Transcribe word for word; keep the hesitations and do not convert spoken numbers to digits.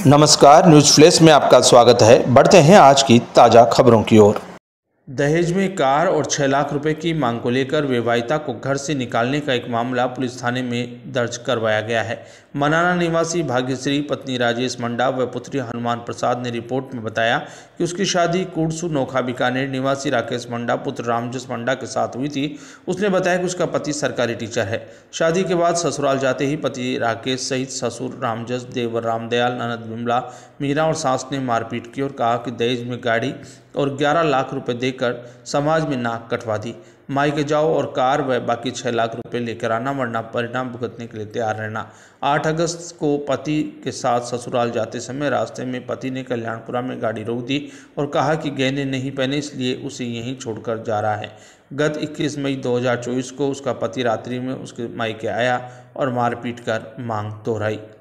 नमस्कार, news flash में आपका स्वागत है। बढ़ते हैं आज की ताज़ा खबरों की ओर। दहेज में कार और छह लाख रुपए की मांग को लेकर विवाहिता को घर से निकालने का एक मामला पुलिस थाने में दर्ज करवाया गया है। मनाना निवासी भाग्यश्री पत्नी राजेश मंडा व पुत्री हनुमान प्रसाद ने रिपोर्ट में बताया कि उसकी शादी कुड़सू नोखा बीकानेर निवासी राकेश मंडा पुत्र रामजस मंडा के साथ हुई थी। उसने बताया कि उसका पति सरकारी टीचर है। शादी के बाद ससुराल जाते ही पति राकेश सहित ससुर रामजस, देवर रामदयाल, ननद विमला, मीरा और सास ने मारपीट की और कहा कि दहेज में गाड़ी और ग्यारह लाख रुपए देकर समाज में नाक कटवा दी। मायके जाओ और कार व बाकी छह लाख रुपए लेकर आना, वरना परिणाम भुगतने के लिए तैयार रहना। आठ अगस्त को पति के साथ ससुराल जाते समय रास्ते में पति ने कल्याणपुरा में गाड़ी रोक दी और कहा कि गहने नहीं पहने, इसलिए उसे यहीं छोड़कर जा रहा है। गत इक्कीस मई दो हज़ार चौबीस को उसका पति रात्रि में उसके मायके आया और मारपीट कर मांग दोहराई।